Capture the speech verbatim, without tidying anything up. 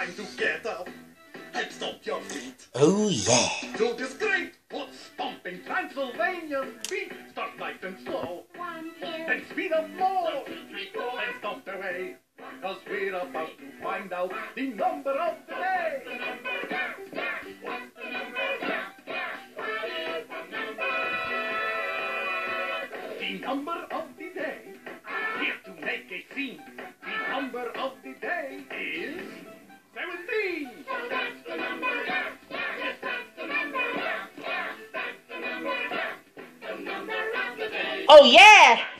time to get up and stomp your feet. Oh yeah. To this great foot stomping Transylvanian beat. Start nice and slow. One, two, Then speed up more. one, two, three, four. And stomp away. Cause we're about to find out the number of the day. What's the number? Yeah, yeah. What is the number? The number of the day. Here to make a scene. The number of the day is seventeen. So that's the number. Yeah, yeah. Yes, that's the number. Yeah, yeah. That's the number. Yeah. The number of the day. Oh yeah.